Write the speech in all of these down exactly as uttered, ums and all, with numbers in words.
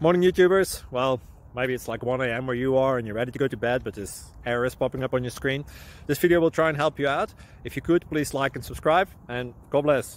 Morning YouTubers. Well, maybe it's like one A M where you are and you're ready to go to bed, but this error is popping up on your screen. This video will try and help you out. If you could, please like and subscribe, and God bless.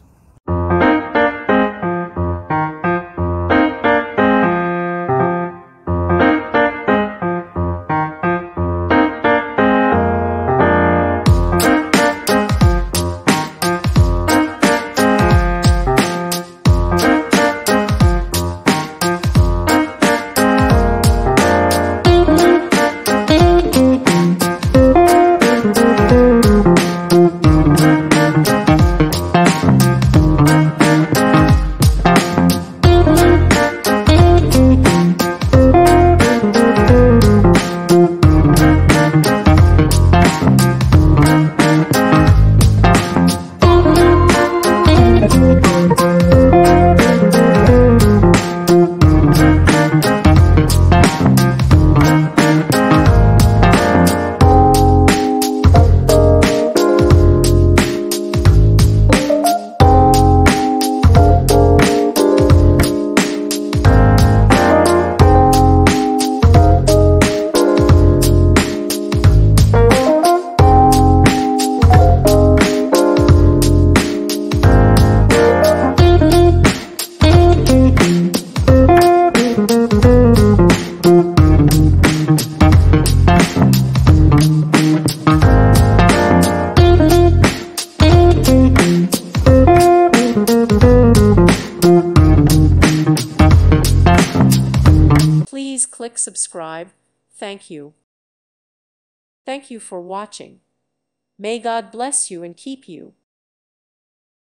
Please click subscribe. Thank you. Thank you for watching. May God bless you and keep you.